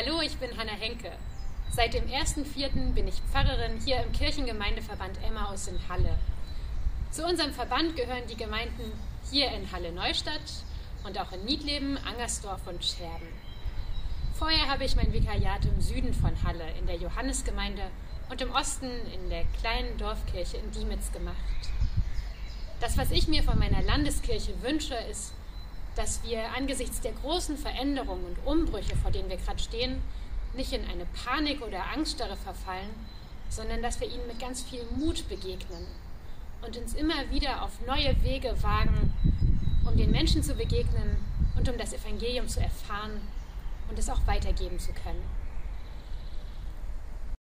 Hallo, ich bin Hanna Henke. Seit dem 1.4. bin ich Pfarrerin hier im Kirchengemeindeverband Emmaus in Halle. Zu unserem Verband gehören die Gemeinden hier in Halle-Neustadt und auch in Niedleben, Angersdorf und Scherben. Vorher habe ich mein Vikariat im Süden von Halle in der Johannesgemeinde und im Osten in der kleinen Dorfkirche in Diemitz gemacht. Das, was ich mir von meiner Landeskirche wünsche, ist, dass wir angesichts der großen Veränderungen und Umbrüche, vor denen wir gerade stehen, nicht in eine Panik oder Angststarre verfallen, sondern dass wir ihnen mit ganz viel Mut begegnen und uns immer wieder auf neue Wege wagen, um den Menschen zu begegnen und um das Evangelium zu erfahren und es auch weitergeben zu können.